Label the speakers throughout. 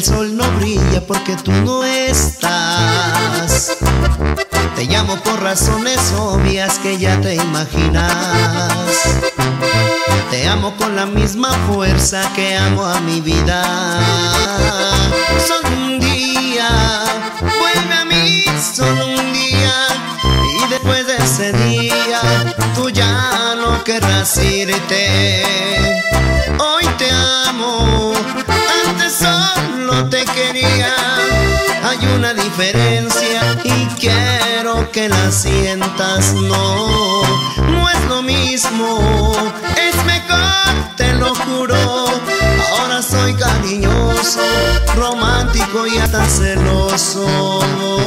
Speaker 1: sol no brilla porque tú no estás. Te llamo por razones obvias que ya te imaginas. Te amo con la misma fuerza que amo a mi vida. Solo un día, vuelve a mí, solo un día. Y después de ese día, tú ya no querrás irte. Hoy te amo, antes solo te quería. Hay una diferencia y quiero que la sientas. No, no es lo mismo, es mejor, te lo juro. Ahora soy cariñoso, romántico y hasta celoso.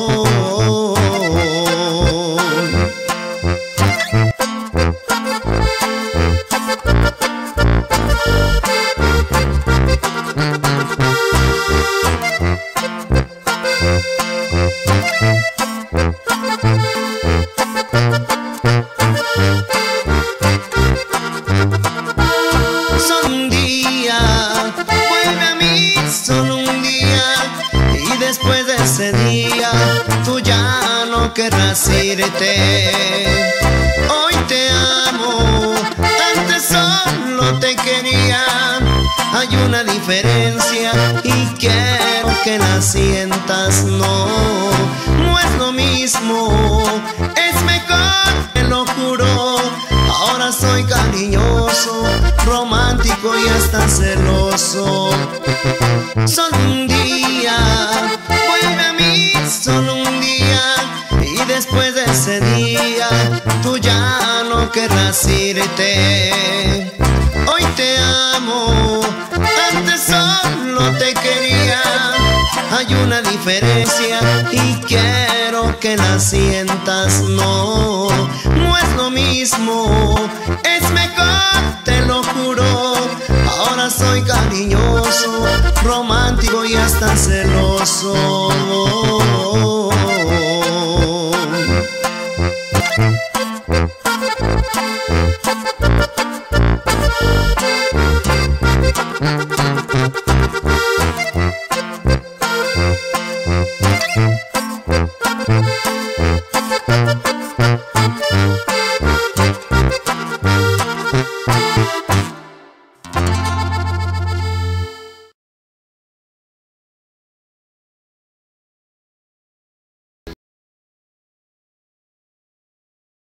Speaker 1: Solo un día, vuelve a mí, solo un día. Y después de ese día, tú ya no querrás irte. Hoy te amo, antes solo te quería. Hay una diferencia y quiero que la sientas. No, no es lo mismo, es mejor, te lo juro. Ahora soy cariñoso, romántico y hasta celoso. Solo un día, vuelve a mí, solo un día. Y después de ese día, tú ya no querrás irte. Hoy te amo, antes solo te quería. Hay una diferencia y quiero que la sientas. No, no es lo mismo, es mejor, te lo juro. Ahora soy cariñoso, romántico y hasta celoso.